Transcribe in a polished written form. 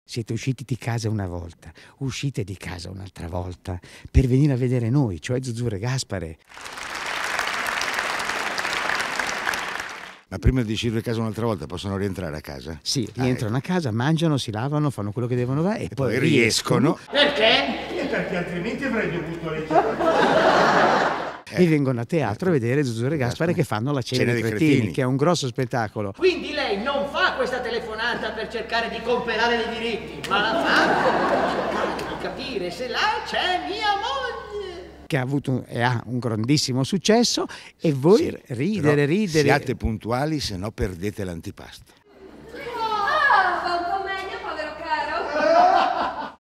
Siete usciti di casa una volta, uscite di casa un'altra volta per venire a vedere noi, cioè Zuzzurro e Gaspare. Ma prima di uscire di casa un'altra volta possono rientrare a casa? Sì, rientrano a casa, mangiano, si lavano, fanno quello che devono fare e poi riescono. Perché? Perché altrimenti avrei dovuto leggere. E vengono a teatro a vedere Zuzzurro e Gaspare che fanno la cena dei cretini, che è un grosso spettacolo. Quindi lei non fa questa telefonata per cercare di comprare dei diritti, ma la fa per cercare di capire se là c'è mia moglie. Che ha avuto e ha un grandissimo successo e voi ridere. Siate puntuali, se no perdete l'antipasto.